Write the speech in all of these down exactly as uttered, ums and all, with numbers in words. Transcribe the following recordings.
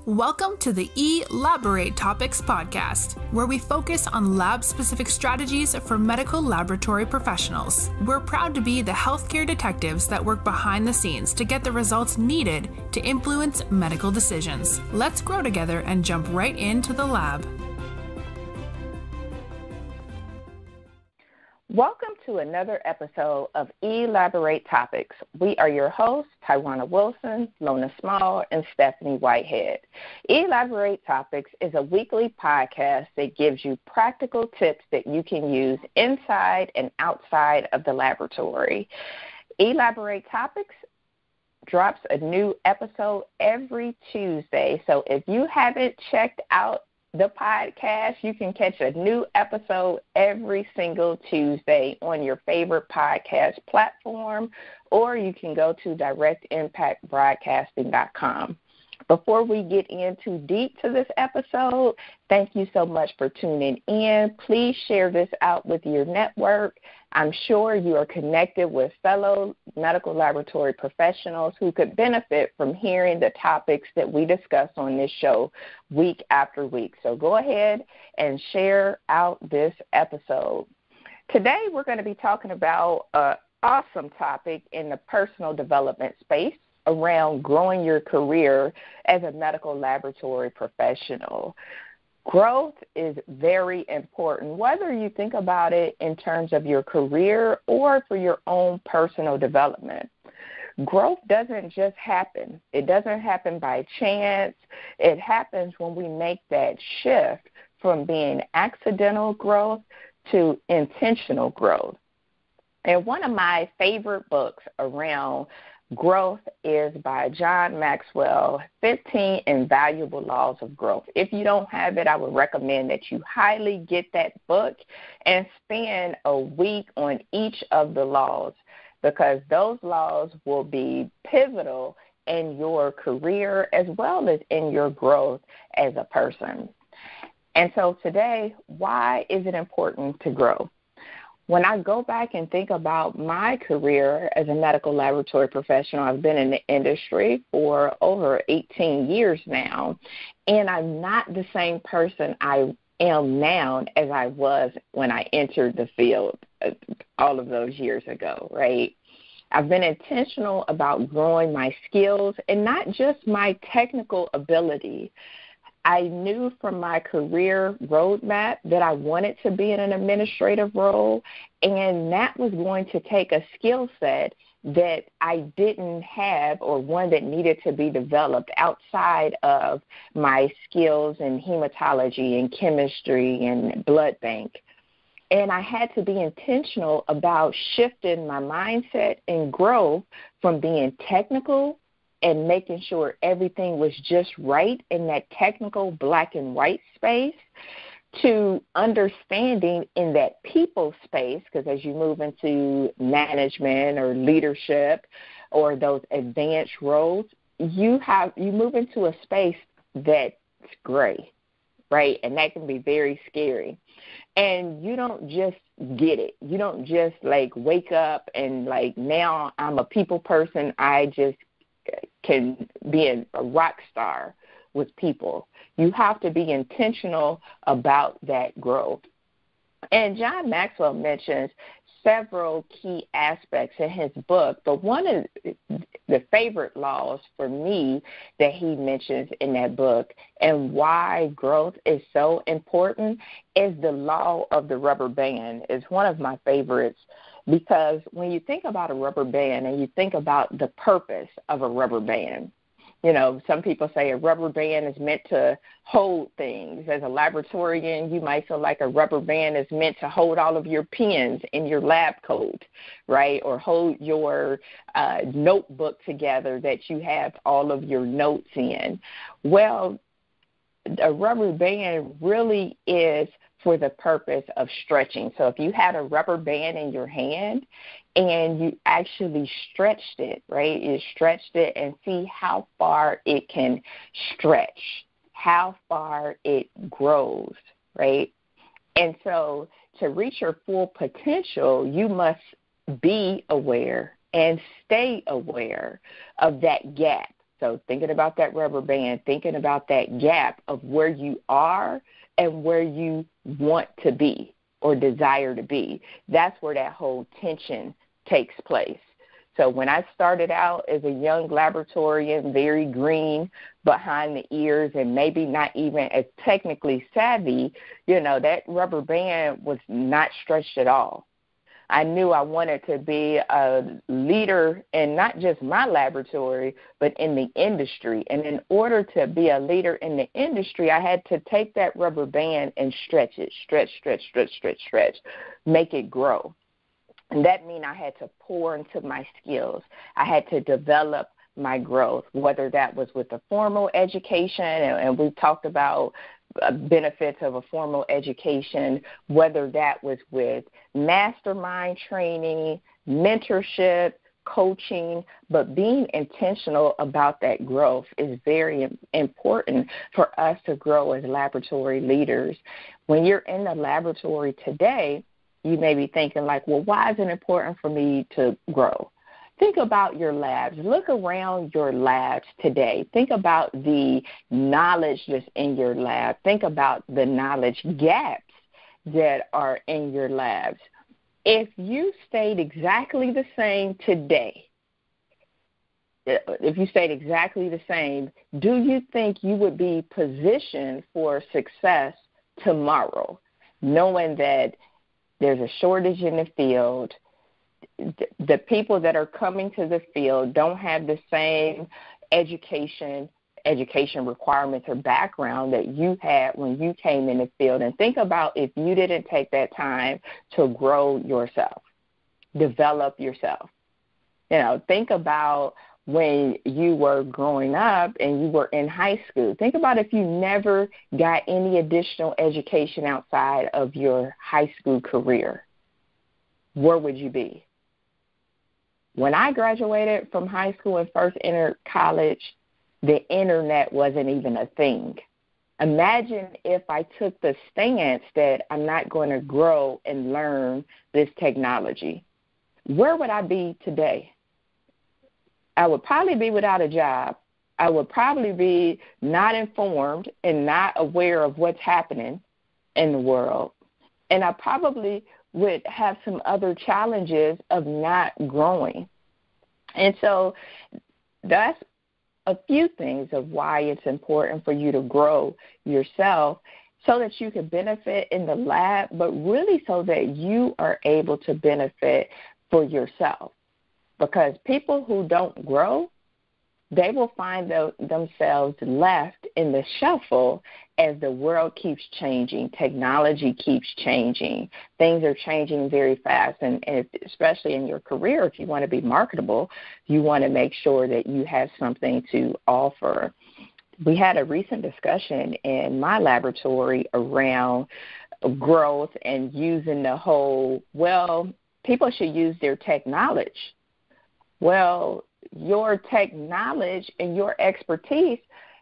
Welcome to the eLABorate Topics podcast, where we focus on lab-specific strategies for medical laboratory professionals. We're proud to be the healthcare detectives that work behind the scenes to get the results needed to influence medical decisions. Let's grow together and jump right into the lab. Welcome to another episode of eLABorate Topics. We are your hosts, Tywana Wilson, Lona Small, and Stephanie Whitehead. eLABorate Topics is a weekly podcast that gives you practical tips that you can use inside and outside of the laboratory. eLABorate Topics drops a new episode every Tuesday, so if you haven't checked out the podcast, you can catch a new episode every single Tuesday on your favorite podcast platform, or you can go to direct impact broadcasting dot com. Before we get into deep to this episode, thank you so much for tuning in. Please share this out with your network. I'm sure you are connected with fellow medical laboratory professionals who could benefit from hearing the topics that we discuss on this show week after week. So go ahead and share out this episode. Today we're going to be talking about an awesome topic in the personal development space around growing your career as a medical laboratory professional. Growth is very important, whether you think about it in terms of your career or for your own personal development. Growth doesn't just happen. It doesn't happen by chance. It happens when we make that shift from being accidental growth to intentional growth. And one of my favorite books around growth is by John Maxwell, fifteen Invaluable Laws of Growth. If you don't have it, I would recommend that you highly get that book and spend a week on each of the laws, because those laws will be pivotal in your career as well as in your growth as a person. And so today, why is it important to grow? When I go back and think about my career as a medical laboratory professional, I've been in the industry for over eighteen years now, and I'm not the same person I am now as I was when I entered the field all of those years ago, right? I've been intentional about growing my skills and not just my technical ability. I knew from my career roadmap that I wanted to be in an administrative role, and that was going to take a skill set that I didn't have, or one that needed to be developed outside of my skills in hematology and chemistry and blood bank. And I had to be intentional about shifting my mindset and growth from being technical and making sure everything was just right in that technical black and white space, to understanding in that people space, because as you move into management or leadership or those advanced roles, you have you move into a space that's gray, right? And that can be very scary. And you don't just get it. You don't just like wake up and like, now I'm a people person, I just can be a, a rock star with people. You have to be intentional about that growth. And John Maxwell mentions several key aspects in his book, but one of the favorite laws for me that he mentions in that book, and why growth is so important, is the law of the rubber band. It's one of my favorites, because when you think about a rubber band and you think about the purpose of a rubber band, you know, some people say a rubber band is meant to hold things. As a laboratorian, you might feel like a rubber band is meant to hold all of your pens in your lab coat, right, or hold your uh, notebook together that you have all of your notes in. Well, a rubber band really is for the purpose of stretching. So if you had a rubber band in your hand and you actually stretched it, right, you stretched it and see how far it can stretch, how far it grows, right? And so to reach your full potential, you must be aware and stay aware of that gap. So thinking about that rubber band, thinking about that gap of where you are and where you want to be or desire to be, that's where that whole tension takes place. So when I started out as a young laboratorian, very green behind the ears and maybe not even as technically savvy, you know, that rubber band was not stretched at all. I knew I wanted to be a leader in not just my laboratory, but in the industry. And in order to be a leader in the industry, I had to take that rubber band and stretch it, stretch, stretch, stretch, stretch, stretch, make it grow. And that means I had to pour into my skills. I had to develop my growth, whether that was with a formal education, and, and we talked about uh, benefits of a formal education, whether that was with mastermind training, mentorship, coaching, but being intentional about that growth is very important for us to grow as laboratory leaders. When you're in the laboratory today, you may be thinking like, well, why is it important for me to grow? Think about your labs. Look around your labs today. Think about the knowledge that's in your lab. Think about the knowledge gaps that are in your labs. If you stayed exactly the same today, if you stayed exactly the same, do you think you would be positioned for success tomorrow, knowing that there's a shortage in the field? The people that are coming to the field don't have the same education, education requirements or background that you had when you came in the field. And think about if you didn't take that time to grow yourself, develop yourself. You know, think about when you were growing up and you were in high school. Think about if you never got any additional education outside of your high school career. Where would you be? When I graduated from high school and first entered college, the internet wasn't even a thing. Imagine if I took the stance that I'm not going to grow and learn this technology. Where would I be today? I would probably be without a job. I would probably be not informed and not aware of what's happening in the world. And I probably would have some other challenges of not growing. And so that's a few things of why it's important for you to grow yourself so that you can benefit in the lab, but really so that you are able to benefit for yourself. Because people who don't grow, they will find the, themselves left in the shuffle as the world keeps changing. Technology keeps changing. Things are changing very fast, and, and especially in your career, if you want to be marketable, you want to make sure that you have something to offer. We had a recent discussion in my laboratory around growth and using the whole, well, people should use their tech knowledge. Well, your tech knowledge and your expertise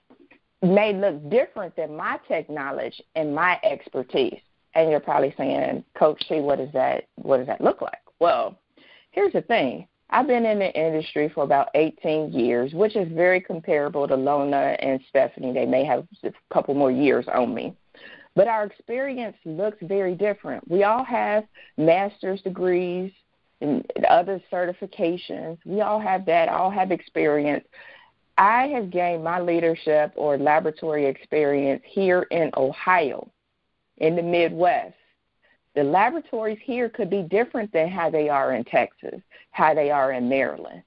may look different than my tech knowledge and my expertise. And you're probably saying, Coach C, what does that what does that look like? Well, here's the thing. I've been in the industry for about eighteen years, which is very comparable to Lona and Stephanie. They may have a couple more years on me. But our experience looks very different. We all have master's degrees and other certifications. We all have that, all have experience. I have gained my leadership or laboratory experience here in Ohio, in the Midwest. The laboratories here could be different than how they are in Texas, how they are in Maryland.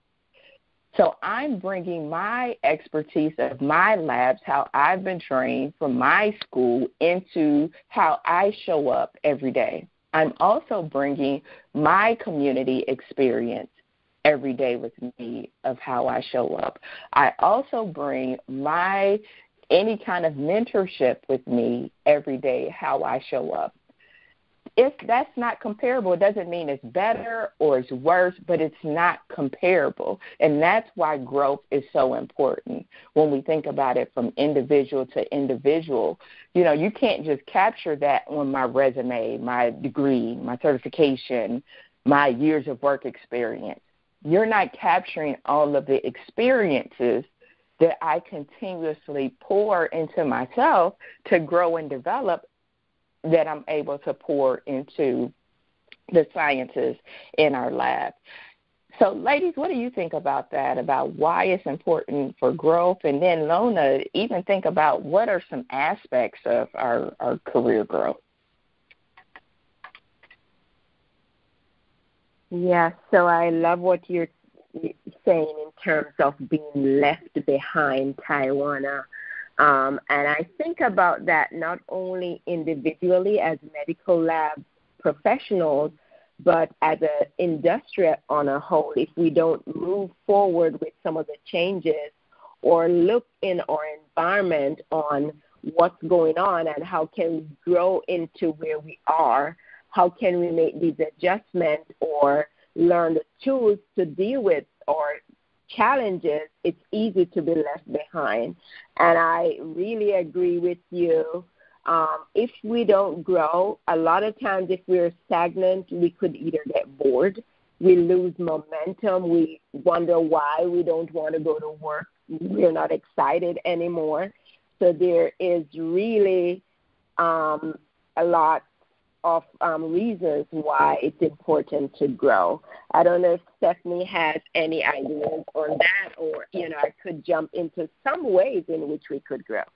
So I'm bringing my expertise of my labs, how I've been trained from my school, into how I show up every day. I'm also bringing my community experience every day with me of how I show up. I also bring my any kind of mentorship with me every day, how I show up. If that's not comparable, it doesn't mean it's better or it's worse, but it's not comparable. And that's why growth is so important when we think about it from individual to individual. You know, you can't just capture that on my resume, my degree, my certification, my years of work experience. You're not capturing all of the experiences that I continuously pour into myself to grow and develop, that I'm able to pour into the scientists in our lab. So, ladies, what do you think about that, about why it's important for growth? And then, Lona, even think about what are some aspects of our, our career growth? Yeah, so I love what you're saying in terms of being left behind, Tawana. Um, and I think about that not only individually as medical lab professionals, but as an industry on a whole. If we don't move forward with some of the changes or look in our environment on what's going on and how can we grow into where we are, how can we make these adjustments or learn the tools to deal with our challenges, it's easy to be left behind. And I really agree with you. Um, if we don't grow, a lot of times if we're stagnant, we could either get bored, we lose momentum, we wonder why we don't want to go to work, we're not excited anymore. So there is really um, a lot of um, reasons why it's important to grow. I don't know if Stephanie has any ideas on that, or, you know, I could jump into some ways in which we could grow.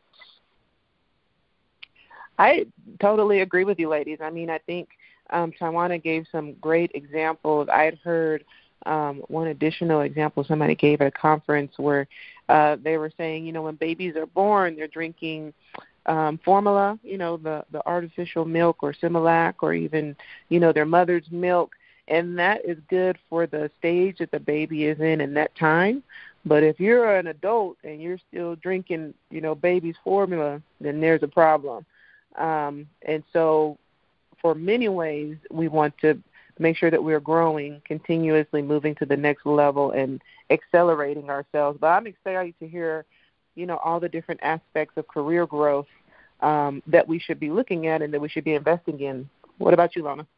I totally agree with you, ladies. I mean, I think um, Tawana gave some great examples. I had heard um, one additional example somebody gave at a conference where uh, they were saying, you know, when babies are born, they're drinking um, formula, you know, the, the artificial milk or Similac, or even, you know, their mother's milk. And that is good for the stage that the baby is in in that time. But if you're an adult and you're still drinking, you know, baby's formula, then there's a problem. Um, and so for many ways, we want to make sure that we're growing, continuously moving to the next level and accelerating ourselves. But I'm excited to hear, you know, all the different aspects of career growth um, that we should be looking at and that we should be investing in. What about you, Lona?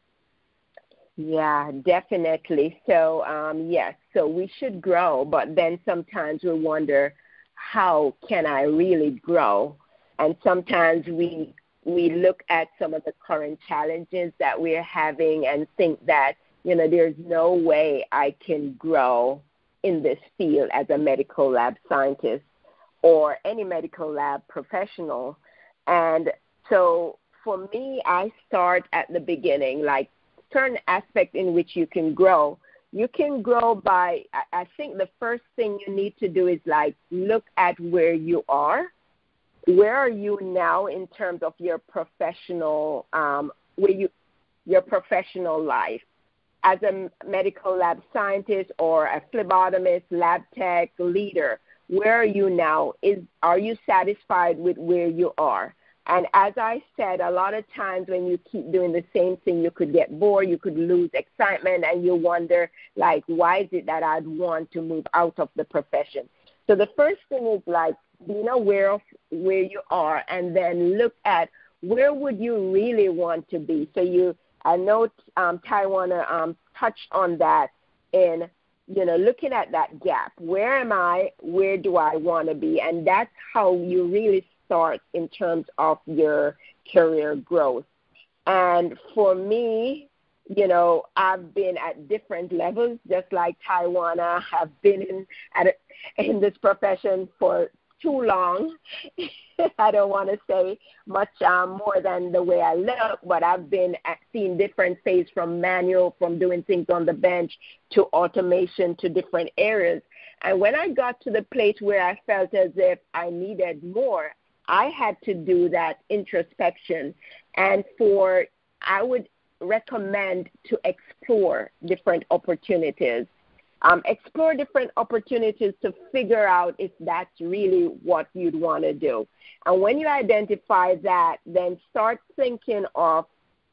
Yeah, definitely. So, um, yes, so we should grow, but then sometimes we wonder, how can I really grow? And sometimes we we look at some of the current challenges that we're having and think that, you know, there's no way I can grow in this field as a medical lab scientist or any medical lab professional. And so for me, I start at the beginning, like certain aspect in which you can grow. You can grow by, I think the first thing you need to do is like look at where you are. Where are you now in terms of your professional, um, where you, your professional life? As a medical lab scientist or a phlebotomist, lab tech, leader, where are you now? Is Are you satisfied with where you are? And as I said, a lot of times when you keep doing the same thing, you could get bored, you could lose excitement, and you wonder, like, why is it that I'd want to move out of the profession? So the first thing is, like, being aware of where you are, and then look at where would you really want to be. So you, I know um, Tawana um, touched on that in, you know, looking at that gap. Where am I? Where do I want to be? And that's how you really start in terms of your career growth. And for me, you know, I've been at different levels, just like Tawana have been in at a, in this profession for too long. I don't want to say much um, more than the way I look, but I've been at, seen different phases, from manual, from doing things on the bench, to automation, to different areas. And when I got to the place where I felt as if I needed more, I had to do that introspection. And for, I would recommend to explore different opportunities. Um, explore different opportunities to figure out if that's really what you'd want to do. And when you identify that, then start thinking of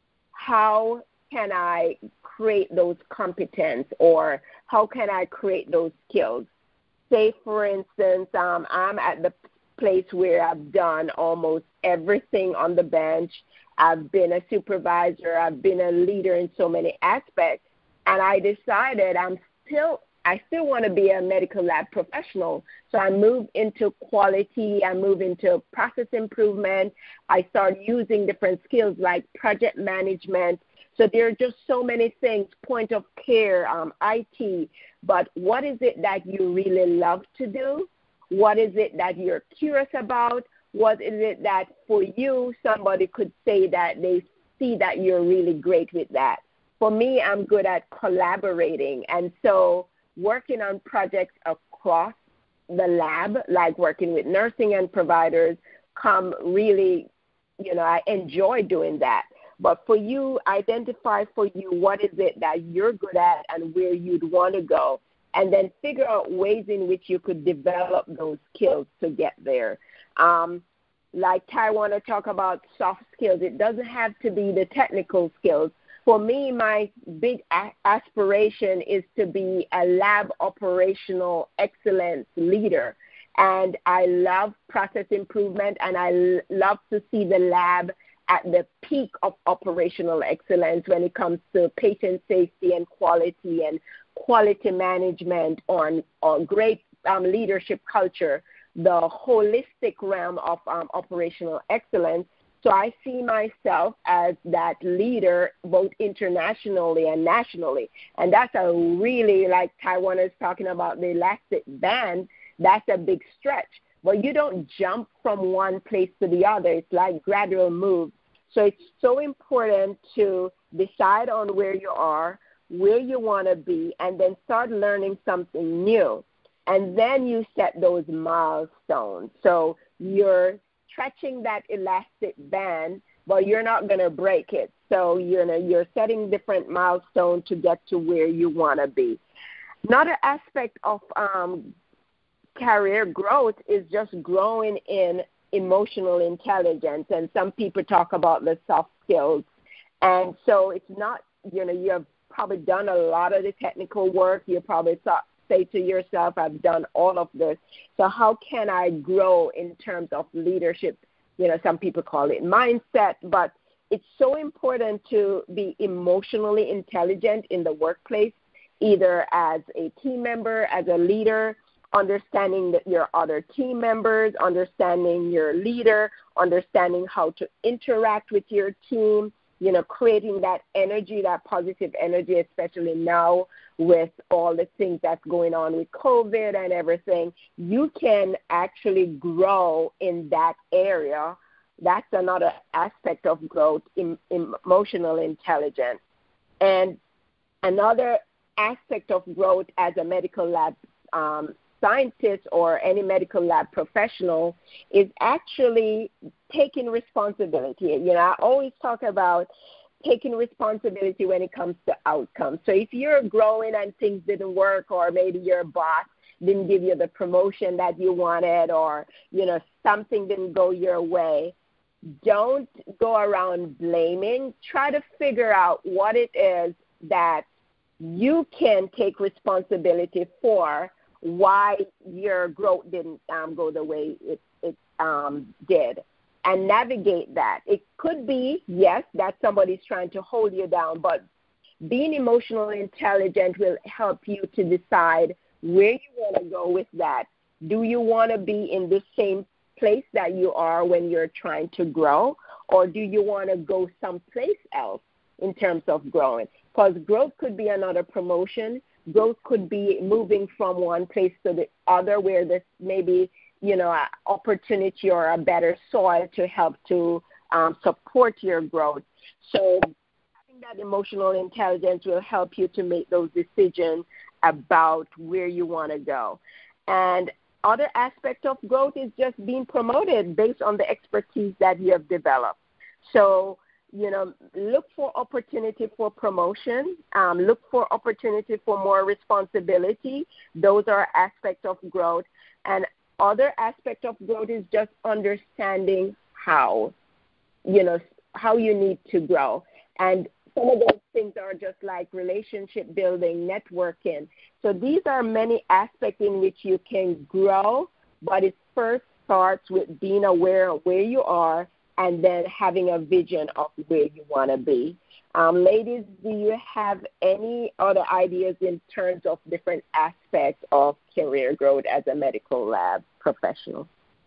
how can I create those competence, or how can I create those skills. Say, for instance, um, I'm at the place where I've done almost everything on the bench. I've been a supervisor. I've been a leader in so many aspects. And I decided I'm still I still want to be a medical lab professional. So I moved into quality. I moved into process improvement. I started using different skills like project management. So there are just so many things, point of care, um, I T. But what is it that you really love to do? What is it that you're curious about? What is it that for you, somebody could say that they see that you're really great with that? For me, I'm good at collaborating. And so working on projects across the lab, like working with nursing and providers, come really, you know, I enjoy doing that. But for you, identify for you what is it that you're good at and where you'd want to go, and then figure out ways in which you could develop those skills to get there. Um, like Ty want to talk about soft skills. It doesn't have to be the technical skills. For me, my big a- aspiration is to be a lab operational excellence leader. And I love process improvement, and I l- love to see the lab at the peak of operational excellence when it comes to patient safety and quality and quality management, on, on great um, leadership culture, the holistic realm of um, operational excellence. So I see myself as that leader both internationally and nationally. And that's a really, like Taiwan is talking about the elastic band, that's a big stretch. But you don't jump from one place to the other. It's like gradual moves. So it's so important to decide on where you are, where you want to be, and then start learning something new. And then you set those milestones. So you're stretching that elastic band, but you're not going to break it. So you know, you're setting different milestones to get to where you want to be. Another aspect of um, career growth is just growing in emotional intelligence. And some people talk about the soft skills. And so it's not, you know, you have probably done a lot of the technical work. You probably thought, say to yourself, I've done all of this. So how can I grow in terms of leadership? You know, some people call it mindset, but it's so important to be emotionally intelligent in the workplace, either as a team member, as a leader, understanding that your other team members, understanding your leader, understanding how to interact with your team, you know, creating that energy, that positive energy, especially now with all the things that's going on with COVID and everything. You can actually grow in that area. That's another aspect of growth, in, in emotional intelligence. And another aspect of growth as a medical lab um, scientist or any medical lab professional is actually taking responsibility. You know, I always talk about taking responsibility when it comes to outcomes. So if you're growing and things didn't work, or maybe your boss didn't give you the promotion that you wanted, or, you know, something didn't go your way, don't go around blaming. Try to figure out what it is that you can take responsibility for, why your growth didn't um, go the way it, it um, did, and navigate that. It could be, yes, that somebody's trying to hold you down, but being emotionally intelligent will help you to decide where you want to go with that. Do you want to be in the same place that you are when you're trying to grow, or do you want to go someplace else in terms of growing? Because growth could be another promotion. Growth could be moving from one place to the other where there's maybe, you know, an opportunity or a better soil to help to um, support your growth. So having that emotional intelligence will help you to make those decisions about where you want to go. And other aspect of growth is just being promoted based on the expertise that you have developed. So, you know, look for opportunity for promotion. Um, look for opportunity for more responsibility. Those are aspects of growth. And other aspect of growth is just understanding how, you know, how you need to grow. And some of those things are just like relationship building, networking. So these are many aspects in which you can grow, but it first starts with being aware of where you are and then having a vision of where you want to be. Um, ladies, do you have any other ideas in terms of different aspects of career growth as a medical lab professional?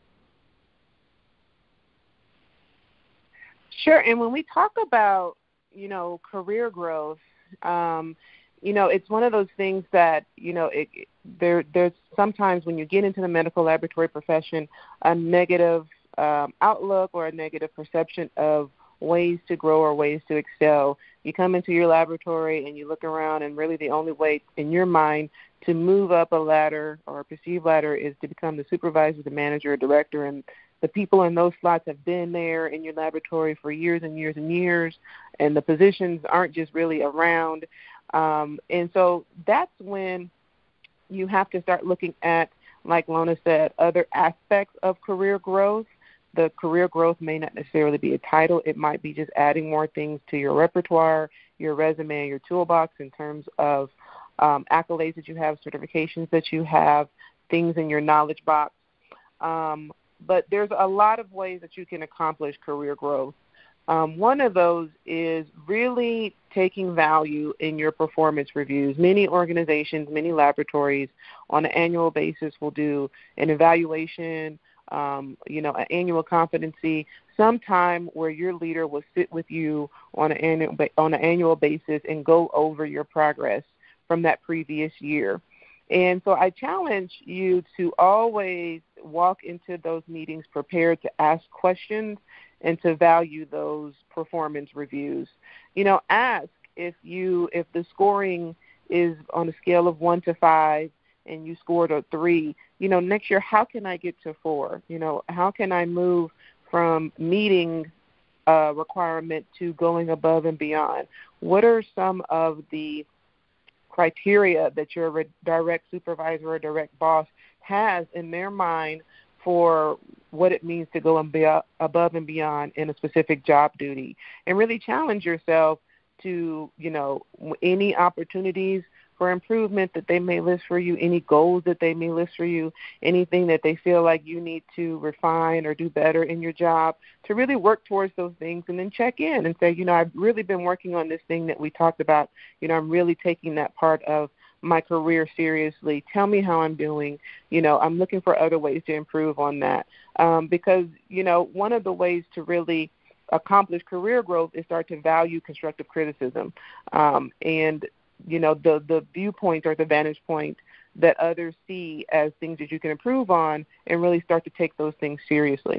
Sure. And when we talk about, you know, career growth, um, you know, it's one of those things that, you know, it, there there's sometimes when you get into the medical laboratory profession, a negative um, outlook or a negative perception of ways to grow or ways to excel. You come into your laboratory and you look around, and really the only way in your mind to move up a ladder or a perceived ladder is to become the supervisor, the manager, or director, and the people in those slots have been there in your laboratory for years and years and years, and the positions aren't just really around. Um, and so that's when you have to start looking at, like Lona said, other aspects of career growth. The career growth may not necessarily be a title. It might be just adding more things to your repertoire, your resume, your toolbox in terms of um, accolades that you have, certifications that you have, things in your knowledge box. Um, but there's a lot of ways that you can accomplish career growth. Um, one of those is really taking value in your performance reviews. Many organizations, many laboratories on an annual basis will do an evaluation, um, you know, an annual competency, sometime where your leader will sit with you on an annual, on an annual basis and go over your progress from that previous year. And so I challenge you to always walk into those meetings prepared to ask questions and to value those performance reviews. You know, ask if you if the scoring is on a scale of one to five and you scored a three, you know, next year, how can I get to four? You know, how can I move from meeting a requirement to going above and beyond? What are some of the criteria that your direct supervisor or direct boss has in their mind for what it means to go and be above and beyond in a specific job duty? And really challenge yourself to, you know, any opportunities for improvement that they may list for you, any goals that they may list for you, anything that they feel like you need to refine or do better in your job, to really work towards those things and then check in and say, you know, I've really been working on this thing that we talked about. You know, I'm really taking that part of my career seriously. Tell me how I'm doing. You know, I'm looking for other ways to improve on that. Um, because, you know, one of the ways to really accomplish career growth is start to value constructive criticism. Um, and you know, the, the viewpoint or the vantage point that others see as things that you can improve on, and really start to take those things seriously.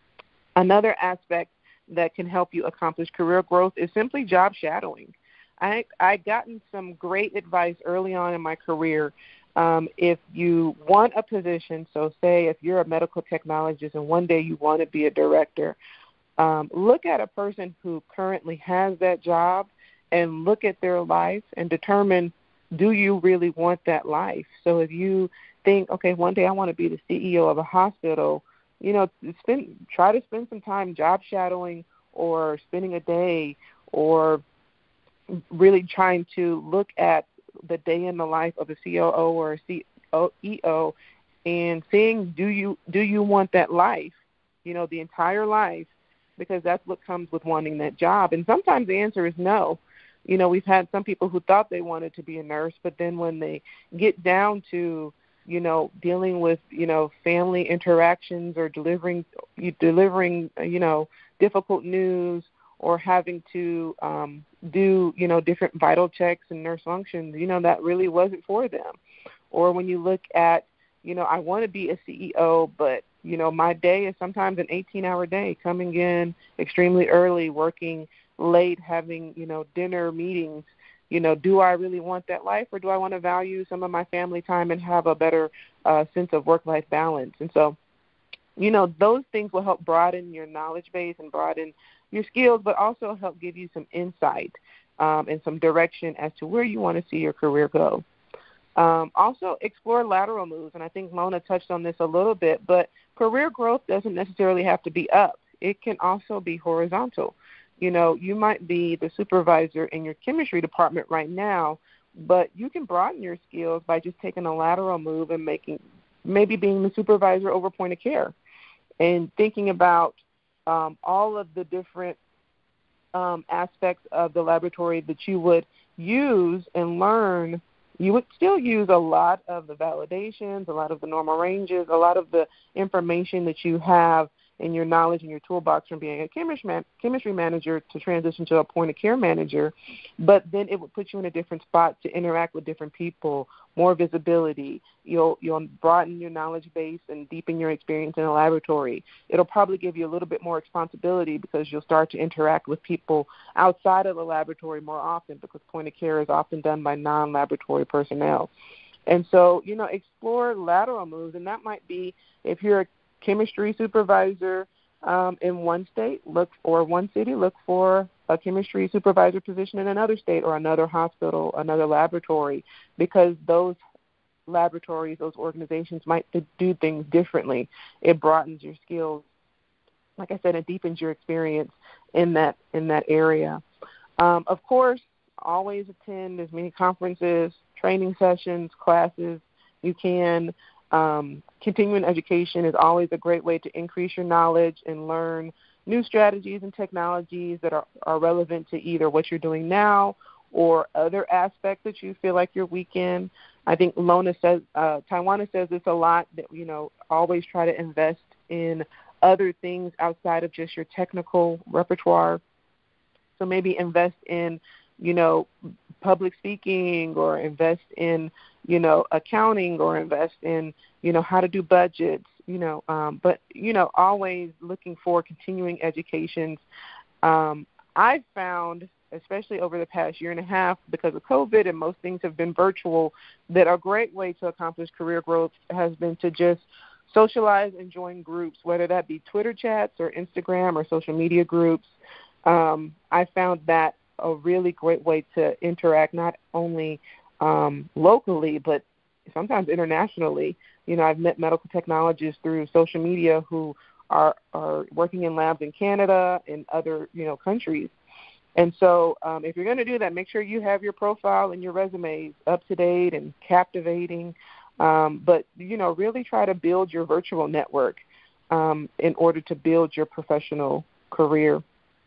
Another aspect that can help you accomplish career growth is simply job shadowing. I I gotten some great advice early on in my career. Um, if you want a position, so say if you're a medical technologist and one day you want to be a director, um, look at a person who currently has that job and look at their life and determine, do you really want that life? So if you think, okay, one day I want to be the C E O of a hospital, you know, spend, try to spend some time job shadowing or spending a day, or really trying to look at the day in the life of a C O O or a C E O and seeing, do you do you want that life, you know, the entire life, because that's what comes with wanting that job. And sometimes the answer is no. You know, we've had some people who thought they wanted to be a nurse, but then when they get down to, you know, dealing with, you know, family interactions or delivering, delivering, you know, difficult news, or having to um, do, you know, different vital checks and nurse functions, you know, that really wasn't for them. Or when you look at, you know, I want to be a C E O, but, you know, my day is sometimes an eighteen-hour day, coming in extremely early, working late, having, you know, dinner meetings. You know, do I really want that life, or do I want to value some of my family time and have a better uh, sense of work-life balance? And so, you know, those things will help broaden your knowledge base and broaden your skills, but also help give you some insight um, and some direction as to where you want to see your career go. Um, also, explore lateral moves, and I think Lona touched on this a little bit, but career growth doesn't necessarily have to be up. It can also be horizontal. You know, you might be the supervisor in your chemistry department right now, but you can broaden your skills by just taking a lateral move and making, maybe being the supervisor over point of care, and thinking about um, all of the different um, aspects of the laboratory that you would use and learn, you would still use a lot of the validations, a lot of the normal ranges, a lot of the information that you have in your knowledge in your toolbox from being a chemistry, man, chemistry manager to transition to a point-of-care manager. But then it would put you in a different spot to interact with different people, more visibility. You'll, you'll broaden your knowledge base and deepen your experience in a laboratory. It'll probably give you a little bit more responsibility because you'll start to interact with people outside of the laboratory more often, because point-of-care is often done by non-laboratory personnel. And so, you know, explore lateral moves, and that might be if you're a chemistry supervisor um, in one state, look or one city, look for a chemistry supervisor position in another state or another hospital, another laboratory, because those laboratories, those organizations might do things differently. It broadens your skills. Like I said, it deepens your experience in that in that area. Um, of course, always attend as many conferences, training sessions, classes you can. Um, continuing education is always a great way to increase your knowledge and learn new strategies and technologies that are, are relevant to either what you're doing now or other aspects that you feel like you're weak in. I think Lona says, uh, Taiwana says this a lot, that, you know, always try to invest in other things outside of just your technical repertoire. So maybe invest in, you know, public speaking, or invest in, you know, accounting, or invest in, you know, how to do budgets, you know, um, but, you know, always looking for continuing educations. Um, I've found, especially over the past year and a half, because of COVID and most things have been virtual, that a great way to accomplish career growth has been to just socialize and join groups, whether that be Twitter chats or Instagram or social media groups. Um, I found that a really great way to interact, not only um, locally, but sometimes internationally. You know, I've met medical technologists through social media who are, are working in labs in Canada and other, you know, countries. And so um, if you're going to do that, make sure you have your profile and your resumes up to date and captivating. Um, but, you know, really try to build your virtual network um, in order to build your professional career.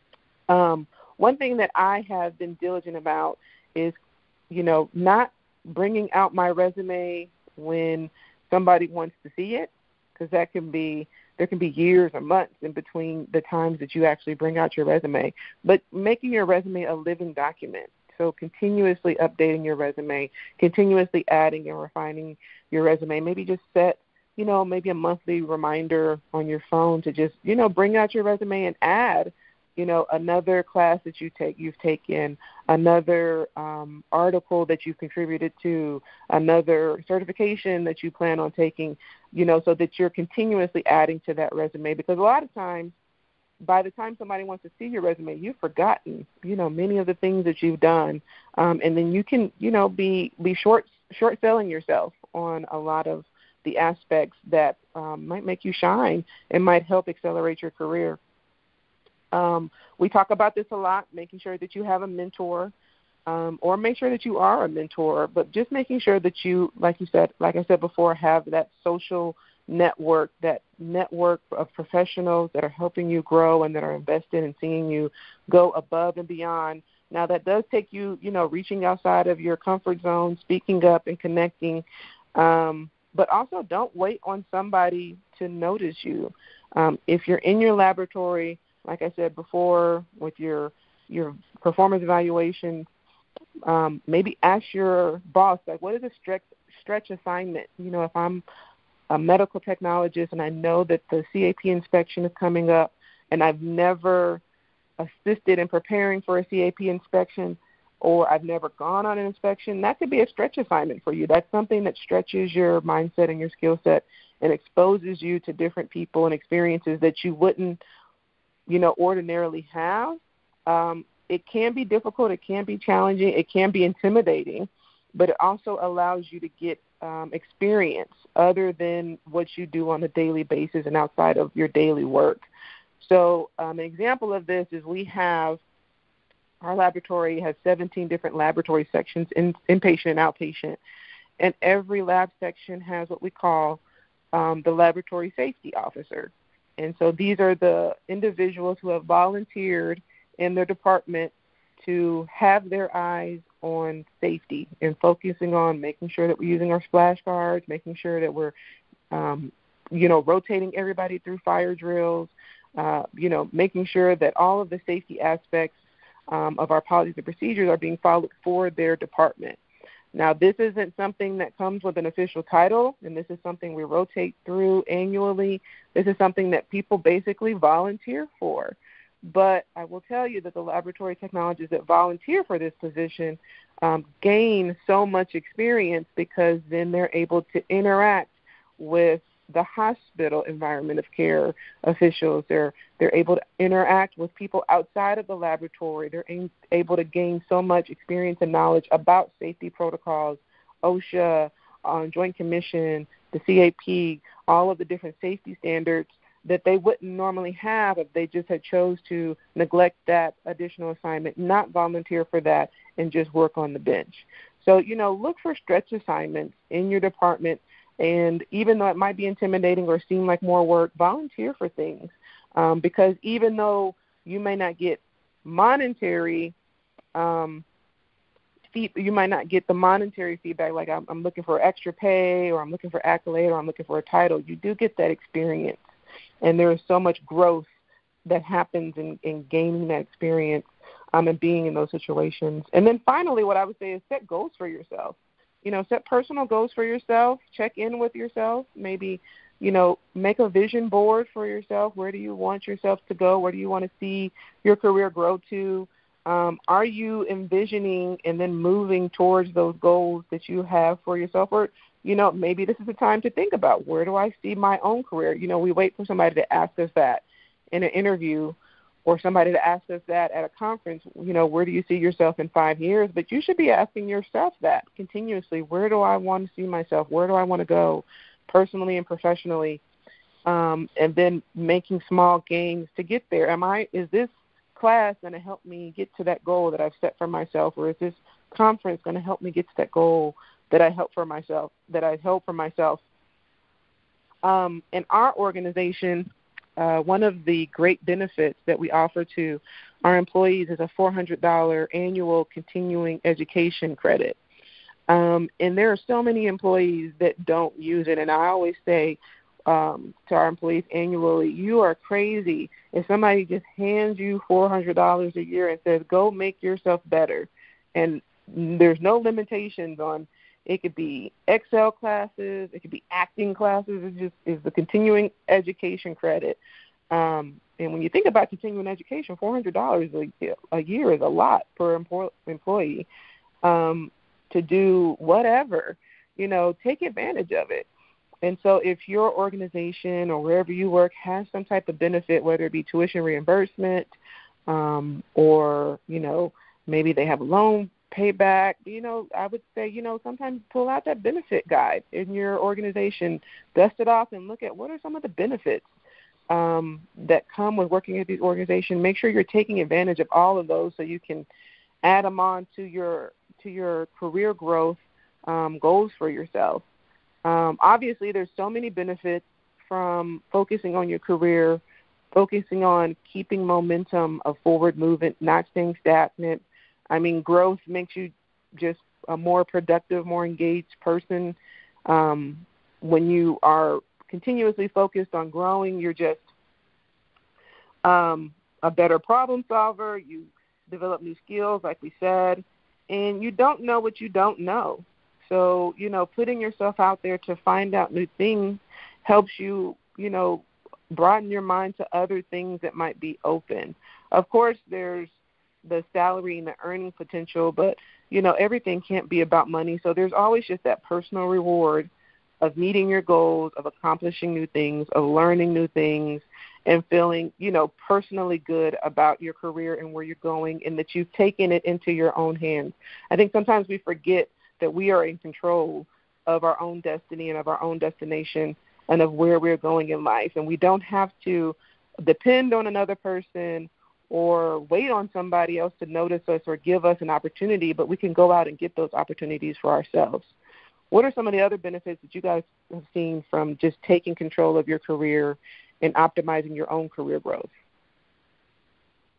Um, One thing that I have been diligent about is, you know, not bringing out my resume when somebody wants to see it, because that can be, there can be years or months in between the times that you actually bring out your resume, but making your resume a living document. So continuously updating your resume, continuously adding and refining your resume. Maybe just set, you know, maybe a monthly reminder on your phone to just, you know, bring out your resume and add, you know, another class that you take, you've taken, another um, article that you've contributed to, another certification that you plan on taking, you know, so that you're continuously adding to that resume. Because a lot of times, by the time somebody wants to see your resume, you've forgotten, you know, many of the things that you've done, um, and then you can, you know, be be short short selling yourself on a lot of the aspects that um, might make you shine and might help accelerate your career. Um, we talk about this a lot, making sure that you have a mentor, um, or make sure that you are a mentor, but just making sure that you, like you said, like I said before, have that social network, that network of professionals that are helping you grow and that are invested in seeing you go above and beyond. Now, that does take you, you know, reaching outside of your comfort zone, speaking up and connecting, um, but also don't wait on somebody to notice you. Um, if you're in your laboratory, like I said before, with your your performance evaluation, um, maybe ask your boss, like, what is a stretch stretch assignment? You know, if I'm a medical technologist and I know that the C A P inspection is coming up and I've never assisted in preparing for a C A P inspection, or I've never gone on an inspection, that could be a stretch assignment for you. That's something that stretches your mindset and your skill set and exposes you to different people and experiences that you wouldn't, you know, ordinarily have. Um, it can be difficult. It can be challenging. It can be intimidating, but it also allows you to get um, experience other than what you do on a daily basis and outside of your daily work. So um, an example of this is we have, our laboratory has seventeen different laboratory sections, in, inpatient and outpatient, and every lab section has what we call um, the laboratory safety officer. And so these are the individuals who have volunteered in their department to have their eyes on safety and focusing on making sure that we're using our splash guards, making sure that we're, um, you know, rotating everybody through fire drills, uh, you know, making sure that all of the safety aspects um, of our policies and procedures are being followed for their department. Now, this isn't something that comes with an official title, and this is something we rotate through annually. This is something that people basically volunteer for. But I will tell you that the laboratory technologists that volunteer for this position um, gain so much experience because then they're able to interact with the hospital environment of care officials. They're they're able to interact with people outside of the laboratory. They're in, able to gain so much experience and knowledge about safety protocols, OSHA, um, Joint Commission, the C A P, all of the different safety standards that they wouldn't normally have if they just had chose to neglect that additional assignment, not volunteer for that, and just work on the bench. So, you know, look for stretch assignments in your department. And even though it might be intimidating or seem like more work, volunteer for things um, because even though you may not get monetary, um, fee- you might not get the monetary feedback like I'm, I'm looking for extra pay or I'm looking for accolade or I'm looking for a title, you do get that experience. And there is so much growth that happens in, in gaining that experience um, and being in those situations. And then finally, what I would say is set goals for yourself. You know, set personal goals for yourself, check in with yourself, maybe, you know, make a vision board for yourself. Where do you want yourself to go? Where do you want to see your career grow to? Um, are you envisioning and then moving towards those goals that you have for yourself? Or, you know, maybe this is the time to think about where do I see my own career? You know, we wait for somebody to ask us that in an interview or somebody to ask us that at a conference, you know, where do you see yourself in five years? But you should be asking yourself that continuously. Where do I want to see myself? Where do I want to go personally and professionally? Um, and then making small gains to get there. Am I, is this class going to help me get to that goal that I've set for myself? Or is this conference going to help me get to that goal that I help for myself, that I held for myself? Um, in our organization, Uh, one of the great benefits that we offer to our employees is a four hundred dollars annual continuing education credit. Um, and there are so many employees that don't use it. And I always say um, to our employees annually, you are crazy if somebody just hands you four hundred dollars a year and says, go make yourself better. And there's no limitations on it. Could be Excel classes. It could be acting classes. It just is the continuing education credit. Um, and when you think about continuing education, four hundred dollars a, a year is a lot per employ, employee um, to do whatever. You know, take advantage of it. And so if your organization or wherever you work has some type of benefit, whether it be tuition reimbursement um, or, you know, maybe they have a loan payback, you know, I would say, you know, sometimes pull out that benefit guide in your organization, dust it off and look at what are some of the benefits um, that come with working at the organization. Make sure you're taking advantage of all of those so you can add them on to your to your career growth um, goals for yourself. Um, obviously, there's so many benefits from focusing on your career, focusing on keeping momentum of forward movement, not staying stagnant. I mean, growth makes you just a more productive, more engaged person. Um, when you are continuously focused on growing, you're just um, a better problem solver. You develop new skills, like we said, and you don't know what you don't know. So, you know, putting yourself out there to find out new things helps you, you know, broaden your mind to other things that might be open. Of course, there's the salary and the earning potential, but, you know, everything can't be about money. So there's always just that personal reward of meeting your goals, of accomplishing new things, of learning new things, and feeling, you know, personally good about your career and where you're going and that you've taken it into your own hands. I think sometimes we forget that we are in control of our own destiny and of our own destination and of where we're going in life. And we don't have to depend on another person or wait on somebody else to notice us or give us an opportunity, but we can go out and get those opportunities for ourselves. What are some of the other benefits that you guys have seen from just taking control of your career and optimizing your own career growth?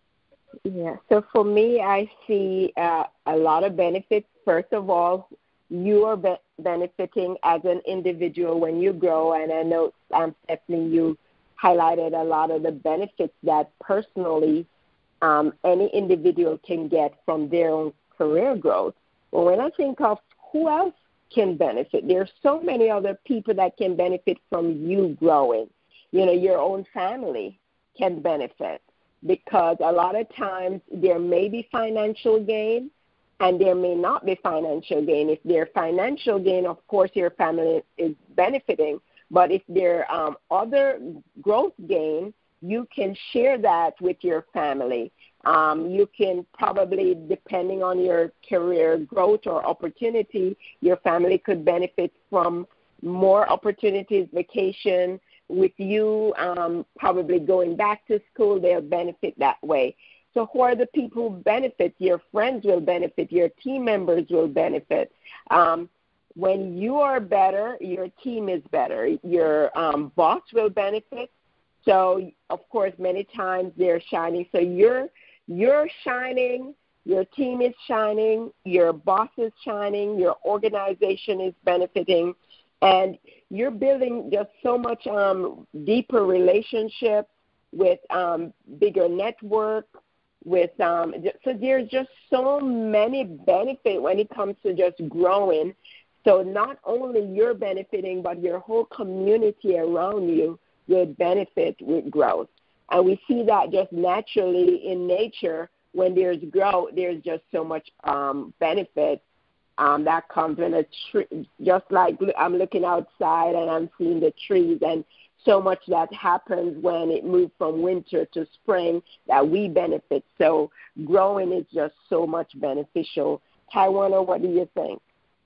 Yeah. So for me, I see uh, a lot of benefits. First of all, you are be- benefiting as an individual when you grow. And I know, um, Stephanie, you highlighted a lot of the benefits that personally um, any individual can get from their own career growth. But when I think of who else can benefit, there's so many other people that can benefit from you growing. You know, your own family can benefit, because a lot of times there may be financial gain and there may not be financial gain. If there's financial gain, of course, your family is benefiting. But if there are um, other growth gain, you can share that with your family. Um, you can probably, depending on your career growth or opportunity, your family could benefit from more opportunities, vacation. With you um, probably going back to school, they'll benefit that way. So who are the people who benefit? Your friends will benefit. Your team members will benefit. Um, when you are better, your team is better. Your um, boss will benefit. So, of course, many times they're shining. So you're, you're shining, your team is shining, your boss is shining, your organization is benefiting. And you're building just so much um, deeper relationship with um, bigger network. With um, so there's just so many benefits when it comes to just growing. So not only you're benefiting, but your whole community around you will benefit with growth. And we see that just naturally in nature. When there's growth, there's just so much um, benefit. Um, that comes when a tree, just like I'm looking outside and I'm seeing the trees, and so much that happens when it moves from winter to spring that we benefit. So growing is just so much beneficial. Tawana, what do you think?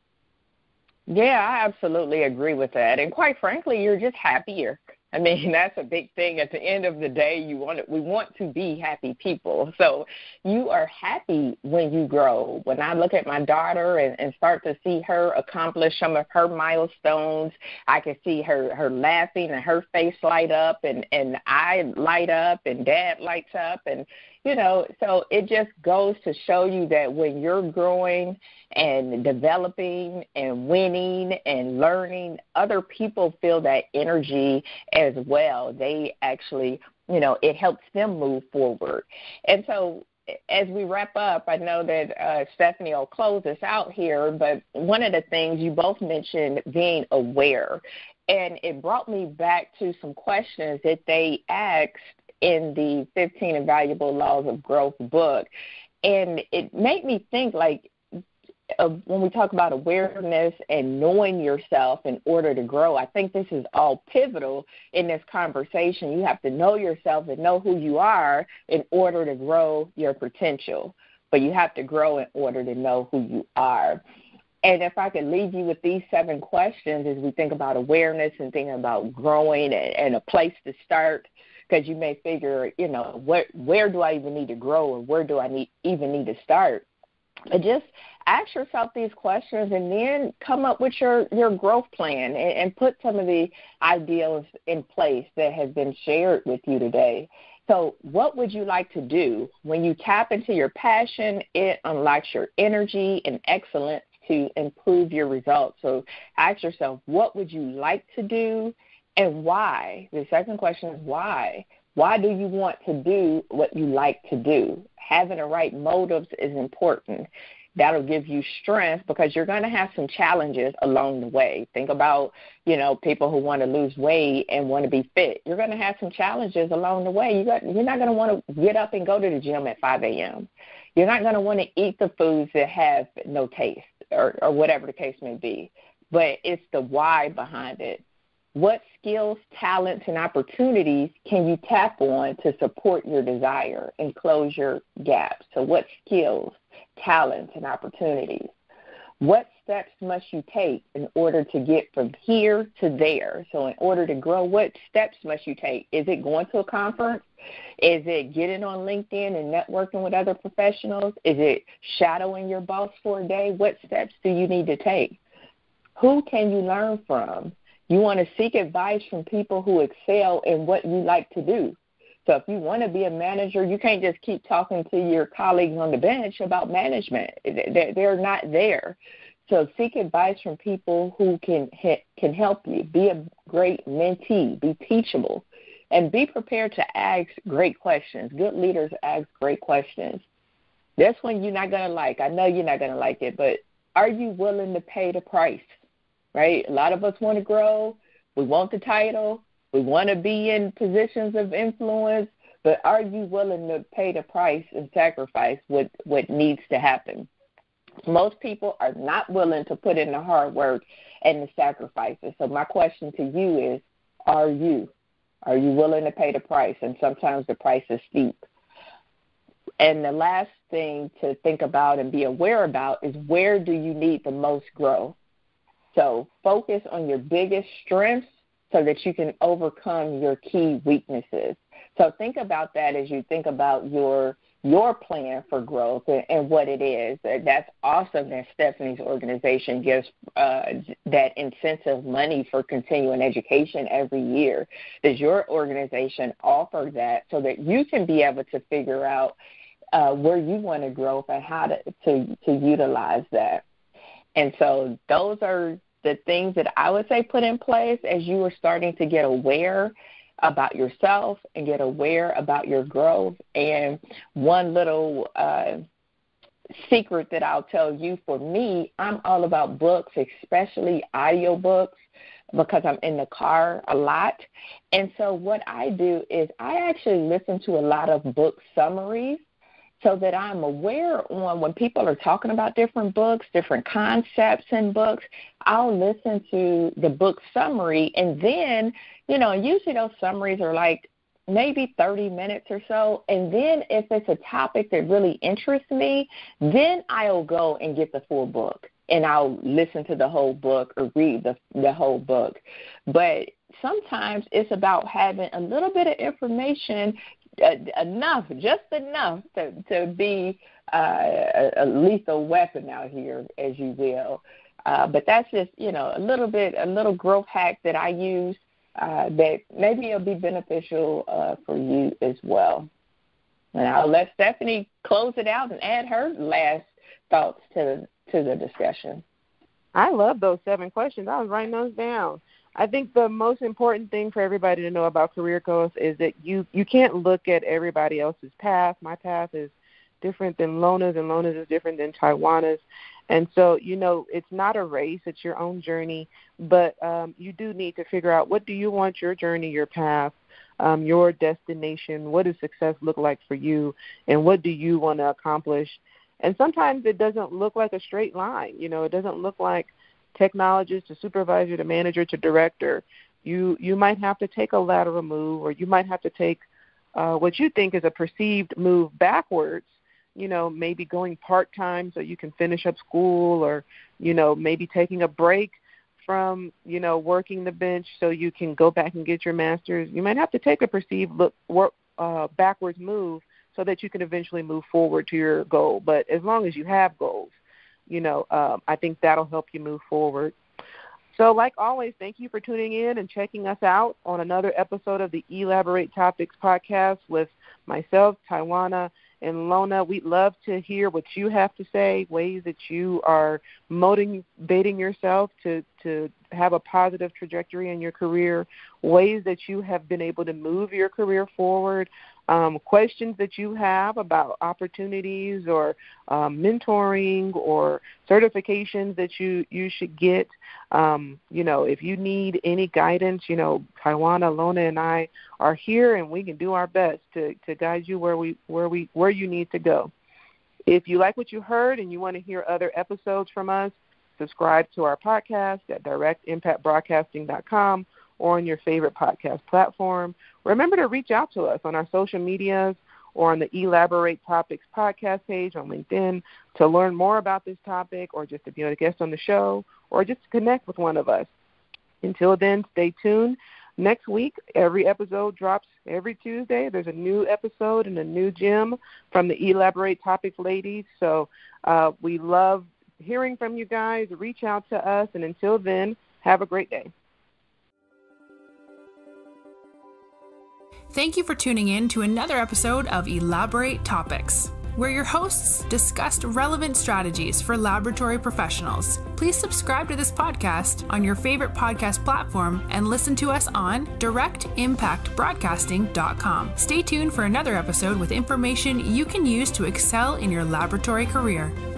Yeah, I absolutely agree with that. And quite frankly, you're just happier. I mean, that's a big thing. At the end of the day, you want to, we want to be happy people. So you are happy when you grow. When I look at my daughter and, and start to see her accomplish some of her milestones, I can see her, her laughing and her face light up, and, and I light up and Dad lights up. And, you know, so it just goes to show you that when you're growing and developing and winning and learning, other people feel that energy as well. They actually, you know, it helps them move forward. And so as we wrap up, I know that uh, Stephanie will close us out here, but one of the things you both mentioned, being aware, and it brought me back to some questions that they asked in the fifteen Invaluable Laws of Growth book. And it made me think, like, Uh, when we talk about awareness and knowing yourself in order to grow, I think this is all pivotal in this conversation. You have to know yourself and know who you are in order to grow your potential. But you have to grow in order to know who you are. And if I could leave you with these seven questions as we think about awareness and thinking about growing and, and a place to start, because you may figure, you know, where, where do I even need to grow, or where do I need, even need to start? But just ask yourself these questions and then come up with your, your growth plan, and, and put some of the ideals in place that have been shared with you today. So what would you like to do? When you tap into your passion, it unlocks your energy and excellence to improve your results. So ask yourself, what would you like to do and why? The second question is why. Why do you want to do what you like to do? Having the right motives is important. That'll give you strength, because you're going to have some challenges along the way. Think about, you know, people who want to lose weight and want to be fit. You're going to have some challenges along the way. You got, you're not going to want to get up and go to the gym at five a.m. You're not going to want to eat the foods that have no taste, or, or whatever the case may be. But it's the why behind it. What skills, talents, and opportunities can you tap on to support your desire and close your gaps? So what skills, talents, and opportunities? What steps must you take in order to get from here to there? So in order to grow, what steps must you take? Is it going to a conference? Is it getting on LinkedIn and networking with other professionals? Is it shadowing your boss for a day? What steps do you need to take? Who can you learn from? You want to seek advice from people who excel in what you like to do. So if you want to be a manager, you can't just keep talking to your colleagues on the bench about management. They're not there. So seek advice from people who can can help you. Be a great mentee. Be teachable. And be prepared to ask great questions. Good leaders ask great questions. That's one you're not going to like. I know you're not going to like it, but are you willing to pay the price, right? A lot of us want to grow. We want the title. We want to be in positions of influence, but are you willing to pay the price and sacrifice what, what needs to happen? Most people are not willing to put in the hard work and the sacrifices. So my question to you is, are you? Are you willing to pay the price? And sometimes the price is steep. And the last thing to think about and be aware about is, where do you need the most growth? So focus on your biggest strengths so that you can overcome your key weaknesses. So think about that as you think about your your plan for growth and, and what it is. That's awesome that Stephanie's organization gives uh, that incentive money for continuing education every year. Does your organization offer that so that you can be able to figure out uh, where you want to grow and how to, to, to utilize that? And so those are the things that I would say put in place as you are starting to get aware about yourself and get aware about your growth. And one little uh, secret that I'll tell you, for me, I'm all about books, especially audiobooks, because I'm in the car a lot. And so what I do is I actually listen to a lot of book summaries, so that I'm aware on when people are talking about different books, different concepts in books, I'll listen to the book summary. And then, you know, usually those summaries are like maybe thirty minutes or so. And then if it's a topic that really interests me, then I'll go and get the full book. And I'll listen to the whole book or read the, the whole book. But sometimes it's about having a little bit of information, Uh, enough, just enough to, to be uh, a, a lethal weapon out here, as you will. Uh, but that's just, you know, a little bit, a little growth hack that I use uh, that maybe it'll be beneficial uh, for you as well. And I'll let Stephanie close it out and add her last thoughts to to the discussion. I love those seven questions. I was writing those down. I think the most important thing for everybody to know about career growth is that you, you can't look at everybody else's path. My path is different than Lona's, and Lona's is different than Taiwana's. And so, you know, it's not a race. It's your own journey. But um, you do need to figure out, what do you want your journey, your path, um, your destination? What does success look like for you? And what do you want to accomplish? And sometimes it doesn't look like a straight line. You know, it doesn't look like technologist to supervisor to manager to director. You you might have to take a lateral move, or you might have to take uh, what you think is a perceived move backwards, you know, maybe going part-time so you can finish up school, or, you know, maybe taking a break from, you know, working the bench so you can go back and get your master's. You might have to take a perceived look, work, uh, backwards move so that you can eventually move forward to your goal. But as long as you have goals, you know, um, I think that'll help you move forward. So like always, thank you for tuning in and checking us out on another episode of the eLABorate Topics podcast with myself, Taiwana, and Lona. We'd love to hear what you have to say, ways that you are motivating yourself to, to have a positive trajectory in your career, ways that you have been able to move your career forward, um, questions that you have about opportunities or um, mentoring or certifications that you, you should get. Um, you know, if you need any guidance, you know, Taiwana, Lona, and I are here, and we can do our best to, to guide you where we where we where you need to go. If you like what you heard and you want to hear other episodes from us, subscribe to our podcast at direct impact broadcasting dot com or on your favorite podcast platform. Remember to reach out to us on our social medias or on the eLABorate Topics podcast page on LinkedIn to learn more about this topic, or just to be a guest on the show, or just to connect with one of us. Until then, stay tuned. Next week, every episode drops every Tuesday. There's a new episode and a new gem from the eLABorate Topics ladies. So uh, we love hearing from you guys. Reach out to us. And until then, have a great day. Thank you for tuning in to another episode of eLABorate Topics, where your hosts discussed relevant strategies for laboratory professionals. Please subscribe to this podcast on your favorite podcast platform and listen to us on direct impact broadcasting dot com. Stay tuned for another episode with information you can use to excel in your laboratory career.